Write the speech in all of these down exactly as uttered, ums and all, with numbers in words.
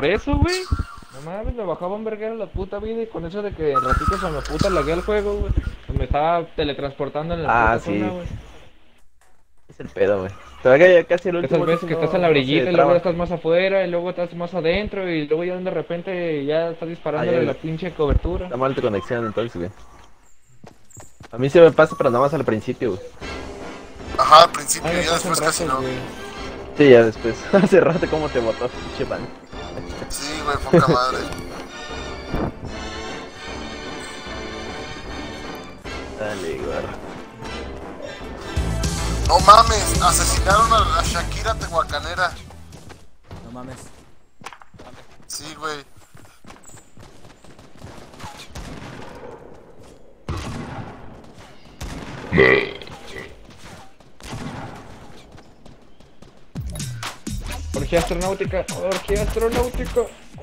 por eso, güey. No mames, me bajaba un verguero la puta vida y con eso de que en ratitos se me puta lagué el juego, güey. Me estaba teletransportando en la Ah, puta zona, sí. güey. Es el pedo, güey. Todavía ya casi el Esas último, eso veces sí que estás no, en la no se orillita y luego traba. estás más afuera y luego estás más adentro y luego ya de repente ya estás Ah, disparándole ya la pinche cobertura. está mal tu conexión entonces, güey. A mí se me pasa, pero nada más al principio, güey. Ajá, al A mí principio, me ya pasa en después casi ratos, no. güey. Sí, ya después. Hace rato como te botó, pinche van. Sí, güey, poca madre. Dale, güey. No mames, asesinaron a, a Shakira Tehuacanera. No mames. Sí, güey. Orgía astronáutica, orgía astronáutica.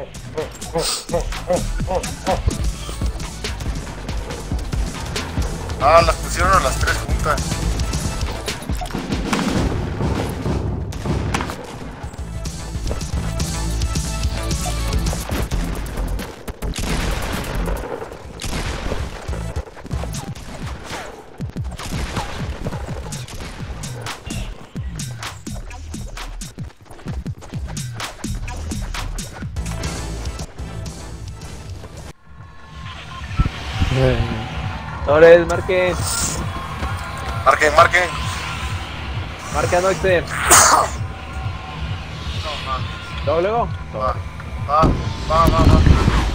Ah, las pusieron a las tres juntas. Torres, marque. Marquen, marquen. Marca Noxer. No mames. Luego, luego. Va, va, va, va, va.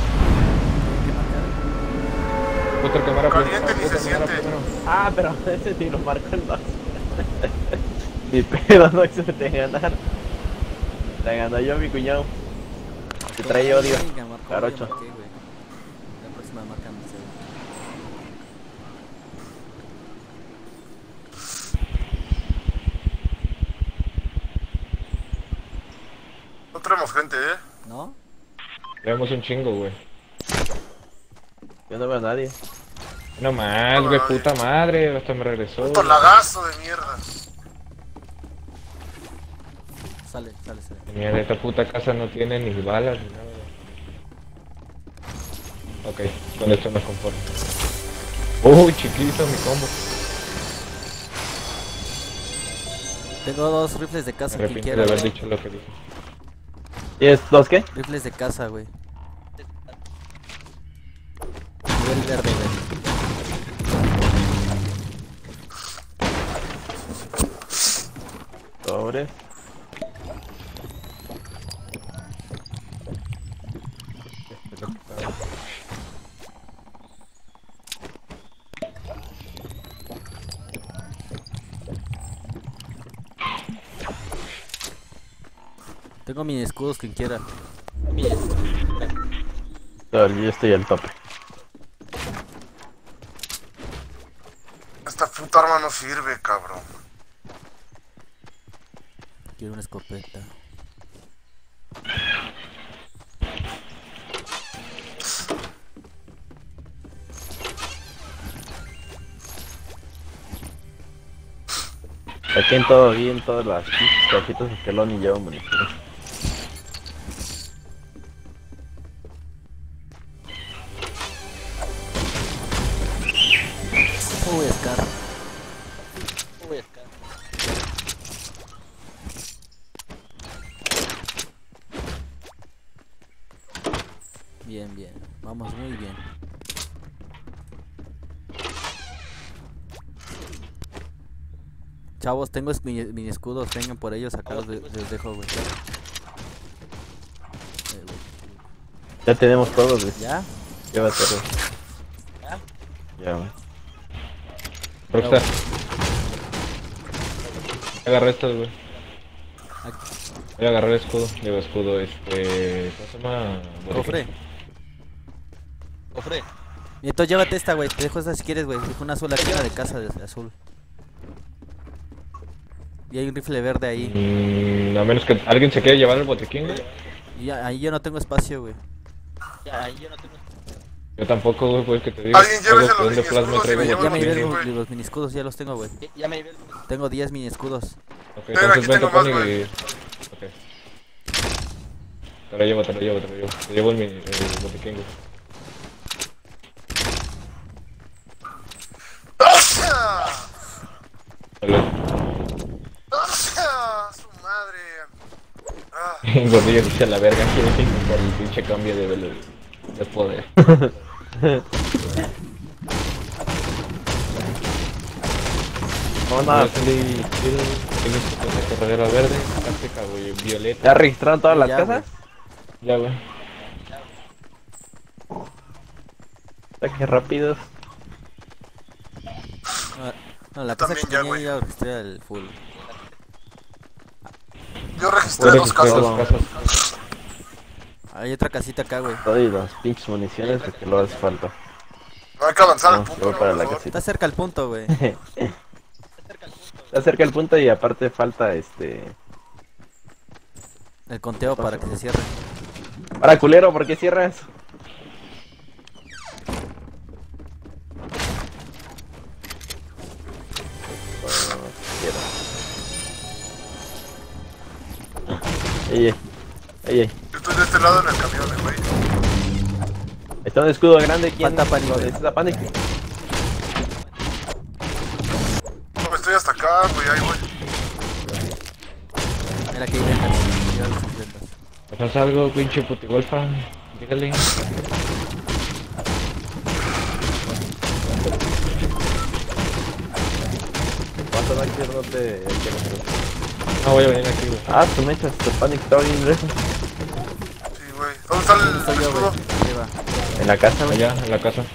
Puta cámara Caliente ni puta se cámara siente. primero. Ah, pero ese sí lo marco el Noxer. Mi pedo, Noxer, te ganaron. Te ganó yo, mi cuñado. Te trae odio. Venga, marco, Jarocho. ya marqué, güey. La próxima marca no sé. No traemos gente, eh. ¿No? Vemos un chingo, güey. Yo no veo a nadie. No más, güey, puta madre, hasta me regresó. Puto lagazo de mierda. Sale, sale, sale. Mierda, esta puta casa no tiene ni balas ni nada. Ok, con esto me conformo. Uy, chiquito mi combo. Tengo dos rifles de Me casa, quien arrepiento quiera. de haber güey. dicho lo que dije. ¿Y es dos qué? Rifles de casa, güey. Nivel verde, güey. Sobre. Tengo mini escudos, quien quiera. No, yo estoy al tope. Esta puta arma no sirve, cabrón. Quiero una escopeta. Aquí en todo bien, todas las pinches cajitas de telón y llevo munición. Uy, Scar. Uy, Scar. Bien, bien. Vamos muy bien. Chavos, tengo es- mini, mini escudos. Vengan por ellos, acá los, de- les dejo, güey. Eh, güey. Ya tenemos todos, güey. ¿Ya? Llévatelo. Ya, güey. Rockstar. Agarré estos, güey. Aquí. Voy a agarrar el escudo. Llevo escudo, este... ¿Cómo se llama? Cofre. Cofre. Y entonces llévate esta, güey. Te dejo esta si quieres, güey. Dejo una sola caja de casa de azul. Y hay un rifle verde ahí. Mm, a menos que alguien se quiera llevar el botiquín, güey. Y ya- ahí yo no tengo espacio, güey. Yo tampoco, güey, pues que te digo. Alguien llévese Algo los de plasma mini-escudos y traigo me llevo Ya me el llevé botiquín, los, güey. los mini escudos, ya los tengo, güey. Tengo diez mini escudos. Ok, Ven, aquí entonces vente tengo más, con güey. y... Ok. Te lo llevo, te lo llevo, te lo llevo. Te llevo el, mini- el botiquín, güey. Vale. ¡Ah! ¡Su madre! Ah, Gordillo dice a la verga por el pinche cambio de, de, de poder. No, nada. Tienes una corredera verde, táctica, güey, violeta. ¿Ya registraron todas las Ya, casas? Ya, güey. Está que rápidos. No, no, la casa que También ya, tenía güey. ya registré el full. yo registré dos Registré casos. dos casas. Hay otra casita acá, güey. Doy las pinches municiones porque lo hace falta. No hay que avanzar al No, punto, yo voy ¿no? para la Mejor. casita. Está cerca el punto, güey. Está cerca el punto y aparte falta este... El conteo para que se cierre. Para culero, ¿por qué cierras? Ey, ey, ey, ey. Yo estoy de este lado en el camión, eh, güey. Está un escudo grande. ¿Quién Falta Panic, lo güey. necesita Panic? No, estoy hasta acá, güey, ahí voy. Mira que hay ventas. Mira las ventas. ¿Haz algo, pinche putigolfa? Dígale. ¿Cuánto no hay que no te... No voy a venir aquí, güey. Ah, tu mecha, tu Panic está bien lejos. Sí, güey. ¿Dónde está el, ¿Dónde estoy el yo, escudo? güey? Arriba. En la casa, ¿no? Allá, en la casa.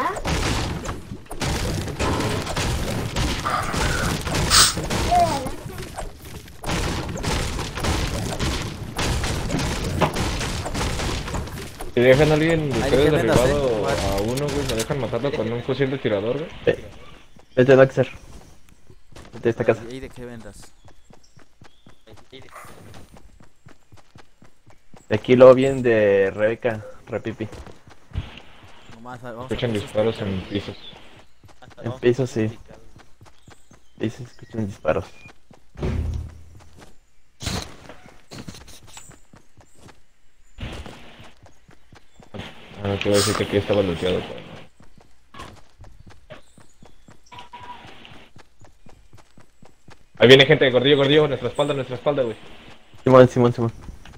Si dejan a alguien de Ahí ustedes dejé vendas, derribado eh. a uno, güey, me dejan matarlo con un fusil de tirador, güey. Ve- Vete, Daxer. Vete a esta casa. Ahí de qué vendas. De aquí lo bien de Rebeca, Repipi. Nomás, vamos a Escuchan poner disparos sus- en pisos. En piso sí. Sí, se escuchan disparos. Ah, te voy a decir que aquí estaba looteado, güey. Ahí viene gente, gordillo, gordillo, nuestra espalda, nuestra espalda, güey. Simón, Simón, Simón.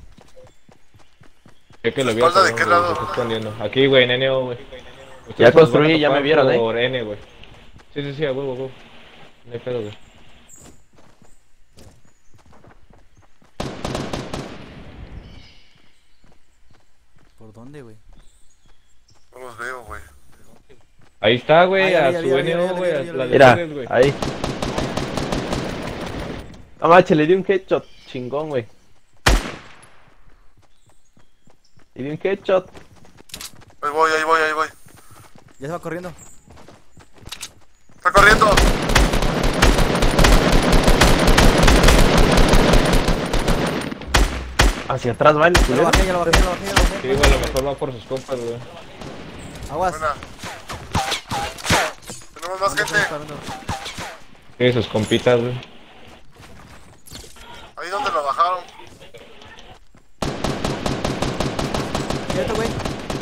Creo que lo vi. ¿Espalda de cabrón, qué güey, lado? se está escondiendo. Aquí, güey, en N O, güey. Ustedes Ya nos van a construí, ya me topar vieron, ¿eh? Por N, güey. Sí, sí, sí, a huevo, a huevo. No hay pedo, güey. ¿Por dónde, güey? No los veo, güey. Ahí está, güey, Ah, ya a vi, ya su vi, ya N vi, O, ya vi, güey, ya a vi, ya la vi. de Mira, ustedes, güey. ahí. No manches, le di un headshot chingón, güey. Le di un headshot. Ahí voy, ahí voy, ahí voy. Ya se va corriendo. ¡Está corriendo! Hacia atrás va el Ya lo culero. bajé, ya lo bajé, ya lo bajé, ya lo bajé. Sí, güey, a lo mejor va por sus compas, güey. Aguas. Buena. Tenemos más ¿Dónde gente. está disparando? Sí, sus compitas, güey. Ahí donde lo bajaron. Quieto, güey.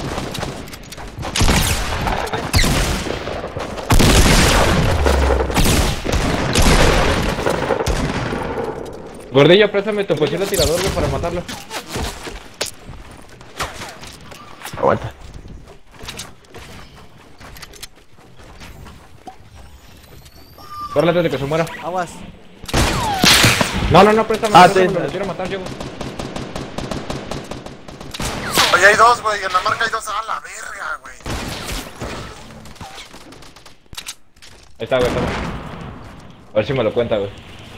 Gordillo, préstame tu fusil de tirador, güey, para matarlo. Aguanta. Corre antes de que se muera. Aguas. No, no, no, préstame, Ah, préstame, sí. lo quiero matar yo, güey. Ahí hay dos, güey. En la marca hay dos. ¡A la verga, güey! Ahí está, güey, está. A ver si me lo cuenta, güey.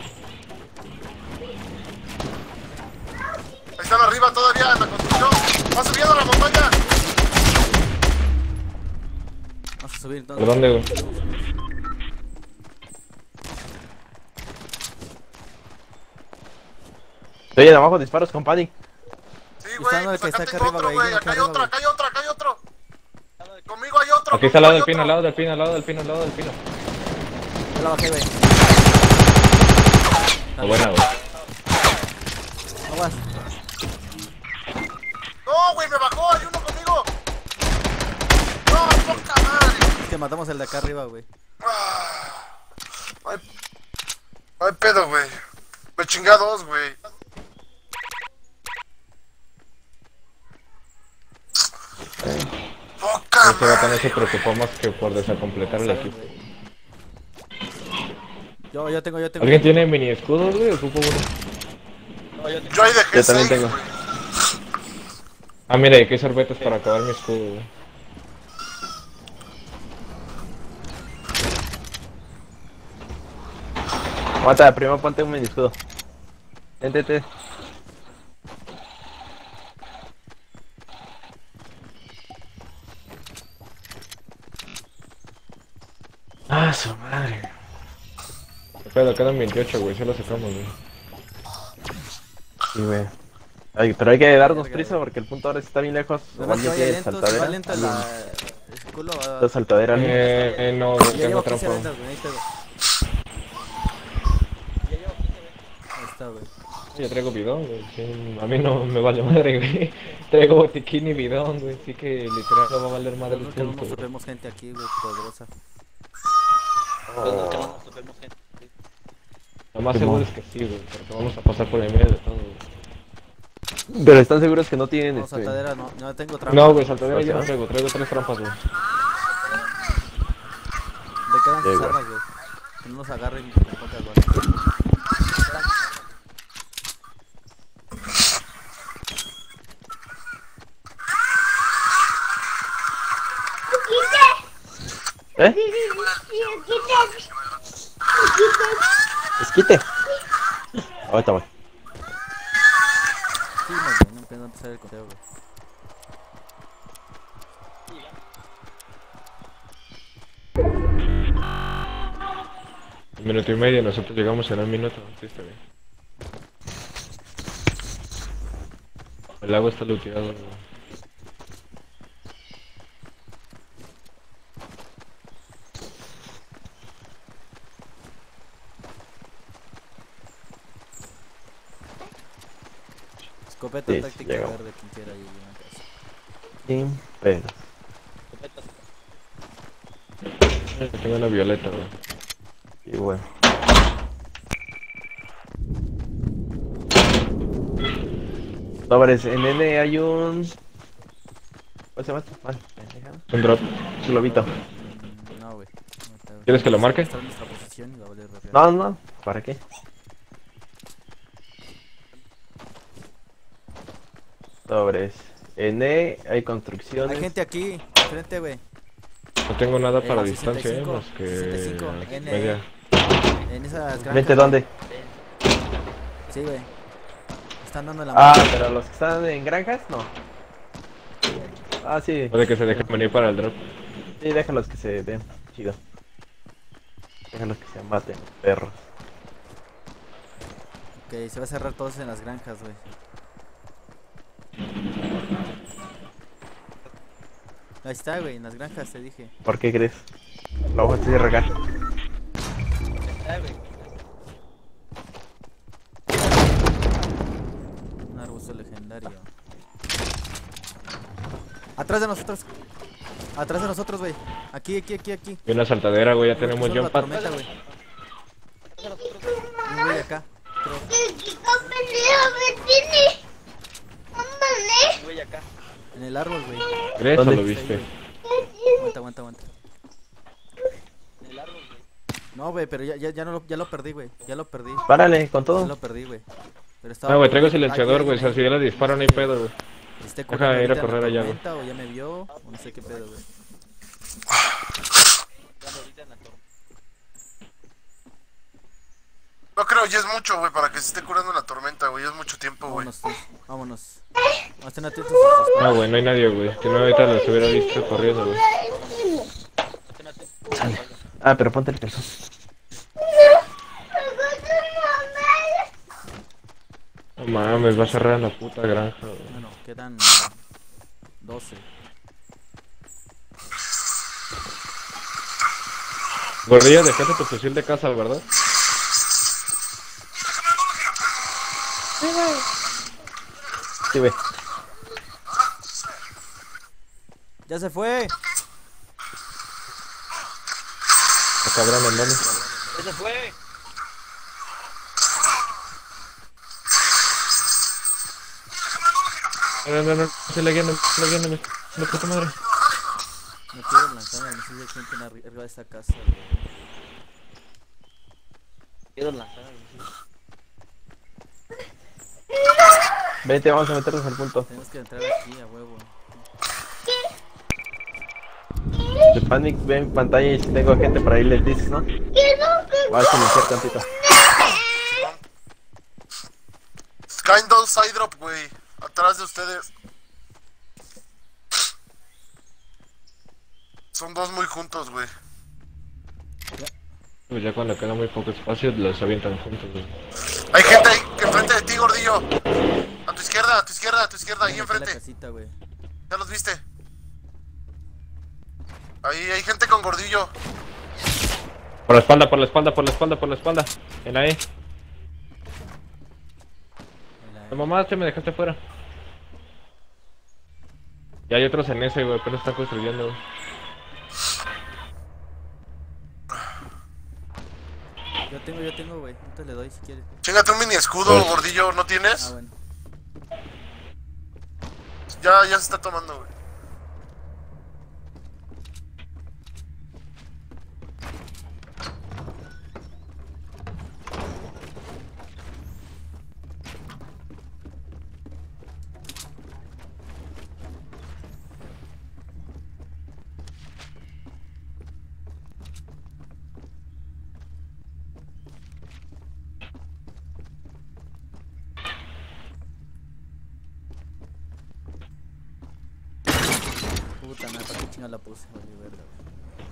Ahí están arriba todavía en la construcción. ¡Va subiendo la montaña! Vamos a subir entonces. ¿Por dónde, güey? Estoy en abajo, disparos con Panic. Sí, Está güey. dando el que está Sacate acá arriba, otro, güey, güey. dime Acá hay acá otro, arriba, acá hay otro, acá hay otro. Conmigo hay otro. Aquí está al lado del conmigo pino, hay al lado otro. del pino, al lado del pino, al lado del pino. Ya lo bajé, güey. Está buena, güey. Aguas. que matamos el de acá arriba, güey. No hay, no hay pedo, güey. Me chingué a dos, güey. Poca Ese vato no se madre. preocupó más que por desacompletar el equipo. Yo, yo tengo, yo tengo. ¿Alguien tiene mini escudos, güey? Ocupo uno. Yo ahí dejé Yo también seis, tengo. güey. Ah, mira, aquí hay sorbetes para acabar mi escudo, güey. Aguanta, primero ponte un mini escudo. Vente, vente. Ah, su madre. Pero quedan veintiocho, güey, se lo sacamos, güey. Sí, güey. Ay, pero hay que darnos prisa porque el punto ahora está bien lejos. O Además que alguien vaya tiene lento, si saltadera. va lento la... el culo va... La saltadera, ¿no? Eh, eh, no, Ya güey, tengo llevo quince trampa. ventas, güey, ahí está, güey. Ahí está, güey. Yo traigo bidón, güey. Sí, a mí no me vale madre, güey. Traigo botiquín y bidón, güey. Así que literal no va a valer madre el Nosotros que no punto, nos güey. topemos gente aquí, güey, poderosa. Lo más Simón. seguro es que sí, güey. Porque vamos a pasar por el medio de todo, güey. Pero están seguros que no tienen No, este. saltadera, no, no tengo trampa. No, güey, saltadera yo no ¿No? traigo. Traigo tres trampas, güey. Le quedan Sí, sus güey. armas, güey. Que no nos agarren con pocas balas. ¿Eh? Esquite. Ahorita voy. Sí, no, güey, no empieza a empezar el conteo, güey. Un minuto y medio, nosotros llegamos en un minuto. Sí, está bien. El lago está looteado, güey. Escopeta Sí, táctica llegamos. verde, quien quiera ir a casa. Sin pedos. Tengo una violeta, güey. Y bueno. Sobres, en N hay un. ¿Cómo se llama esto? Vale, pendejada. Un drop. Su lobito. Mm, no, güey. No está, güey. ¿Quieres que lo marque? Está en nuestra posición y va a valer verga. No, no, ¿para qué? Sobres. N hay construcciones. Hay gente aquí, frente, güey. No tengo nada Eh, para sesenta y distancia, eh, cinco, más que sesenta y cinco, N. media. En esas granjas. ¿Vente dónde? Sí, güey. Están dando la Ah, mano. pero los que están en granjas, no. Ah, sí. Puede que se dejen venir para el drop. Sí, déjalos que se den. Chido. Déjalos que se maten, perros. Ok, se va a cerrar todos en las granjas, güey. Ahí está, güey, en las granjas te dije. ¿Por qué crees? Lo voy a hacer regar. Un arbusto legendario. Atrás de nosotros. Atrás de nosotros, güey. Aquí, aquí, aquí, aquí. Y una saltadera, güey, ya Creo que tenemos solo la jump pad. tormenta, güey. Un güey acá. creo. En el árbol, güey. ¿Crees o ¿Dónde? lo viste? Aguanta, aguanta, aguanta. No, güey, pero ya, ya, ya, no lo, ya lo perdí, güey. Ya lo perdí. Párale, con Ya todo. lo perdí, güey. Pero estaba Ah, güey, por- traigo aquí silenciador, hay güey. O sea, alguien si ahí. ya le disparo, no hay pedo, güey. Esté Deja corriendo ir a ahorita en la correr allá, güey. tormenta, o ya me vio, o no sé qué pedo, güey. No creo, ya es mucho, güey, para que se esté curando la tormenta, güey. Es mucho tiempo, güey. Vámonos, pues, vámonos. No, estén atentos a sus espaldas. No, güey, no hay nadie, güey. Si no, ahorita los hubiera visto corriendo, güey. Ah, pero ponte el peso. No mames, va a cerrar la puta granja, güey. Bueno, quedan doce. Gordilla, dejaste tu fusil de casa, ¿verdad? Sí, güey. ¡Ya se fue! cabrón, ¿en dónde? ¡Ese fue! No, no, no, se le guían, se le guían, la puta madre. Me quiero lanzar, no sé si hay gente en arri- arriba de esta casa, güey. Quiero lanzar. Vente, vamos a meternos al punto. Tenemos que entrar aquí a huevo. The Panic ve en pantalla y si tengo gente para ahí les dices, ¿no? Voy a silenciar tantito. Skindle side drop, güey. Atrás de ustedes. Son dos muy juntos, güey. Pues ya cuando queda muy poco espacio los avientan juntos, güey. Hay gente ahí, que enfrente de ti, gordillo. A tu izquierda, a tu izquierda, a tu izquierda, ahí Aquí en la enfrente. casita, güey. ¿Ya los viste? Ahí hay gente con gordillo. Por la espalda, por la espalda, por la espalda, por la espalda. En la E. En la- La mamá se me dejaste fuera. Y hay otros en ese, güey, pero están construyendo, güey. Yo tengo, yo tengo, güey. Entonces le doy si quieres. Chingate un mini escudo, Pues- gordillo, ¿no Ah, tienes? bueno. Ya, ya se está tomando, güey. Puta madre, ¿para qué chinga la puse? Vale, verga, güey.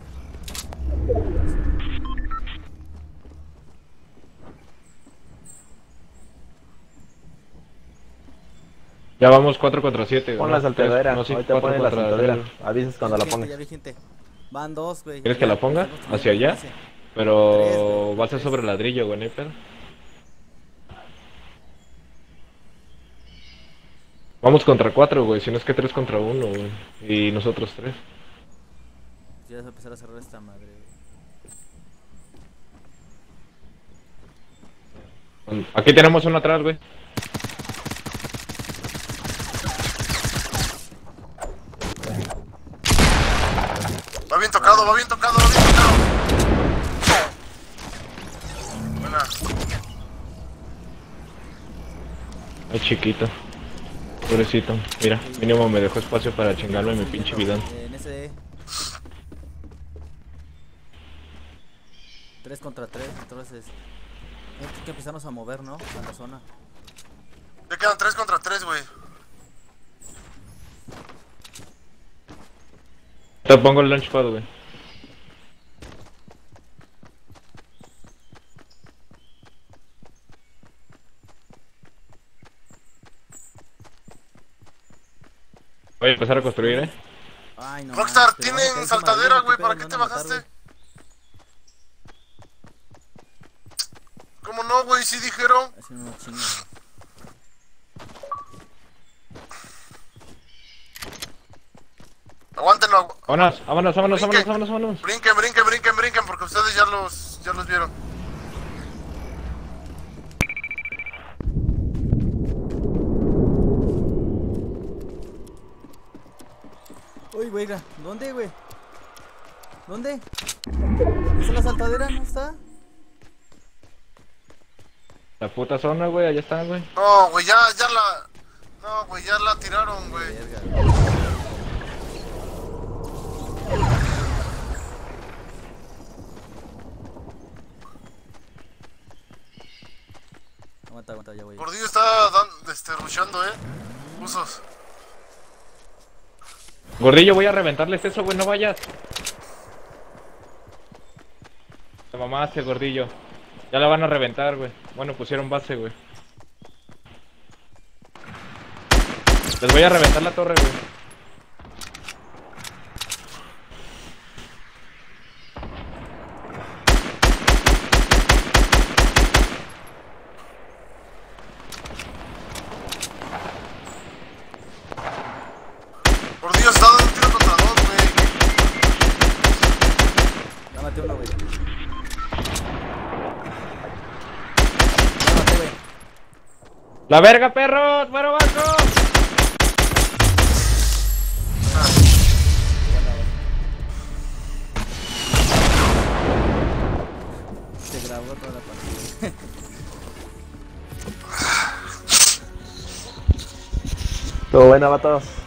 Ya vamos cuatro contra siete, Pon ¿no? la saltadera. No, sí, Ahorita cuatro ponen la contra saltadera. tres. Avisas cuando la Ya vi gente, pongas. ya vi gente. Van dos, güey. ¿Quieres que Ya, la ponga? estamos teniendo ¿Hacia allá? chance. Pero Tres, güey, va a ser tres. sobre ladrillo, güey, no hay pedo. Vamos contra cuatro, güey, si no es que tres contra uno, güey. Y nosotros tres. Ya vas a empezar a cerrar esta madre, güey. Aquí tenemos uno atrás, güey. Va bien tocado, va bien tocado, va bien tocado. Buena. Ay, chiquito. Pobrecito. Mira, mínimo me dejó espacio para chingarme mi pinche bidón. Eh, En ese. Tres contra tres, entonces. Hay que empezarnos a mover, ¿no? A la zona. Ya quedan tres contra tres, güey. Te pongo el launchpad, güey. Voy a empezar a construir, eh. Ay, no. Rockstar, mames, pero vamos a tienen caer saltadera, encima de ellos, güey, ¿qué ¿para pedo? qué te ¿Me van a matar, bajaste? ¿Cómo no, güey? Sí dijeron. güey? Así no chinga, güey. Aguántenlo. agu- Vámonos, vámonos, vámonos, Brinque. vámonos, vámonos, vámonos. Brinquen, brinquen, brinquen, brinquen, porque ustedes ya los, ya los vieron. Uy, güey, gra- ¿dónde, güey? ¿Dónde? ¿Está la saltadera? ¿No está? La puta zona, güey, allá están, güey. No, güey, ya, ya la... No, güey, ya la tiraron, güey. Verga, güey. Aguanta, aguanta, ya voy. Gordillo está dan, este, rushando, eh. Usos. Gordillo, voy a reventarles eso, güey, no vayas. Te mamaste, gordillo. Ya la van a reventar, güey. Bueno, pusieron base, güey. Les voy a reventar la torre, güey. Gordillo está dando un tiro contra dos, güey. Ya maté uno, güey. ¡La verga, perro! ¡Muero vaso! Se grabó toda la partida. Todo buena, vatos.